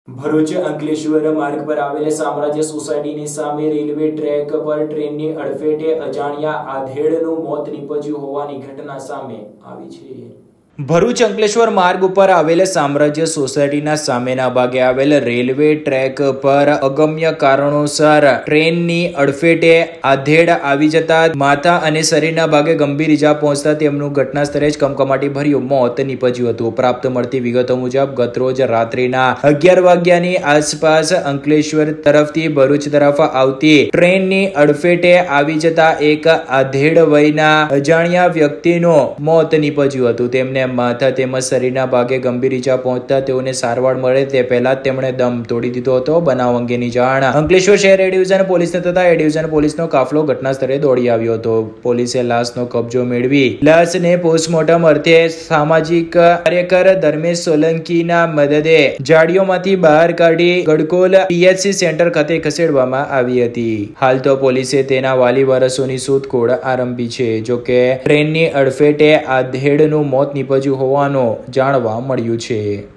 ભરૂચ અંકલેશ્વર માર્ગ પર આવેલ સામ્રાજ્ય સોસાયટીની સામે રેલવે ટ્રેક પર ટ્રેનની અડફેટે અજાણ્યા આધેડનું મોત નીપજ્યું હોવાની ઘટના સામે આવી છે। ભરૂચ અંકલેશ્વર માર્ગ ઉપર આવેલ સામ્રાજ્ય સોસાયટીના સામેના ભાગે આવેલ રેલવે ટ્રેક પર અગમ્ય કારણોસર ટ્રેનની અડફેટે આધેડ આવી જતા માથા અને શરીરના ભાગે ગંભીર ઈજા પહોંચતા તેમનું ઘટના સ્થળે જ કમકમાટી ભર્યું મોત નીપજ્યું હતું। પ્રાપ્ત મળતી વિગતો મુજબ ગતરોજ રાત્રિના 11 વાગ્યાની આસપાસ અંકલેશ્વર તરફથી ભરૂચ તરફ આવતી ટ્રેનની અડફેટે આવી જતા એક આધેડ વયના અજાણ્યા વ્યક્તિનું મોત નીપજ્યું હતું। તેમને માથા તેમજ શરીરના ભાગે ગંભીર ઈજા પહોંચતા તેઓને સારવાર મળે તે પહેલા તેમણે દમ તોડી દીધો હતો। બનાવ અંગેની જાણ અંકલેશ્વર શહેર એ ડિવિઝન પોલીસને થતા એ ડિવિઝન પોલીસનો કાફલો ઘટના સ્થળે દોડી આવ્યો હતો। પોલીસે લાશનો કબજો મેળવી લાશને પોસ્ટમોર્ટમ અર્થે સામાજિક કાર્યકર ધર્મેશ સોલંકીના મદદે જાડીઓમાંથી બહાર કાઢી ગડકોલ પીએચસી સેન્ટર ખાતે ખસેડવામાં આવી હતી। હાલ તો પોલીસે તેના વાલી વારસોની શોધખોળ આરંભી છે। જોકે ટ્રેનની અડફેટે આધેડનું મોત નીપજ્યું હોવાનું જાણવા મળ્યું છે।